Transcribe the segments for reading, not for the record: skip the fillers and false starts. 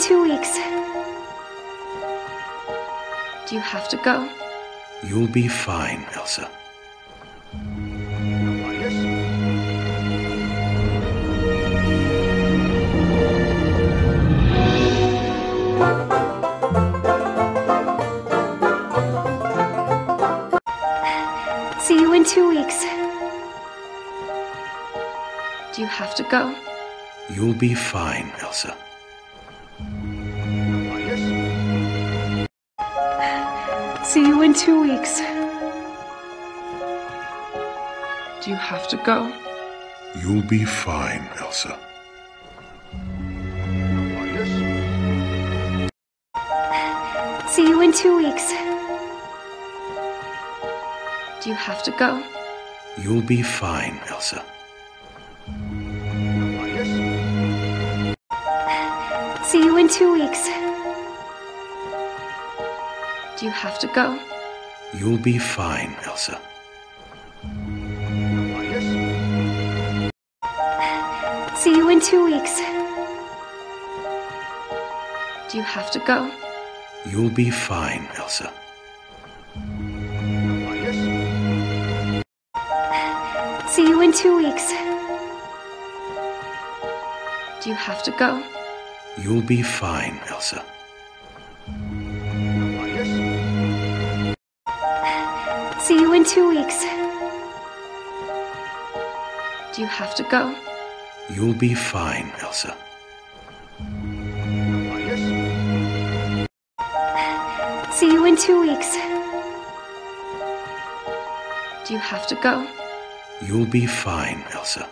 2 weeks. Do you have to go? You'll be fine, Elsa. See you in 2 weeks. Do you have to go? You'll be fine, Elsa. See you in 2 weeks. Do you have to go? You'll be fine, Elsa. See you in 2 weeks. Do you have to go? You'll be fine, Elsa. See you in 2 weeks. Do you have to go? You'll be fine, Elsa. See you in 2 weeks. Do you have to go? You'll be fine, Elsa. See you in 2 weeks. Do you have to go? You'll be fine, Elsa. See you in 2 weeks. Do you have to go? You'll be fine, Elsa. See you in 2 weeks. Do you have to go? You'll be fine, Elsa.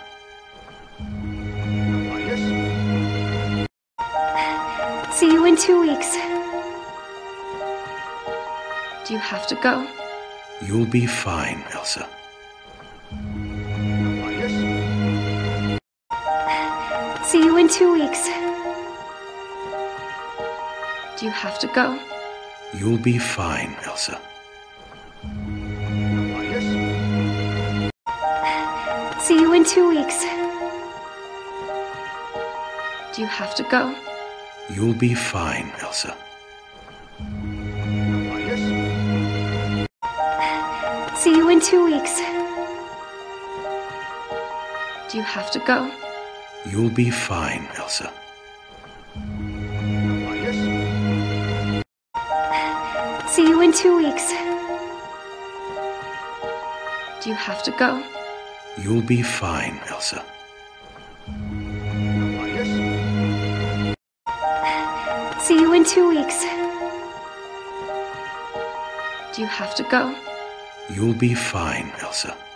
See you in 2 weeks. Do you have to go? You'll be fine, Elsa. See you in 2 weeks. Do you have to go? You'll be fine, Elsa. See you in 2 weeks. Do you have to go? You'll be fine, Elsa. See you in 2 weeks. Do you have to go? You'll be fine, Elsa. See you in 2 weeks. Do you have to go? You'll be fine, Elsa. See you in 2 weeks. Do you have to go? You'll be fine, Elsa.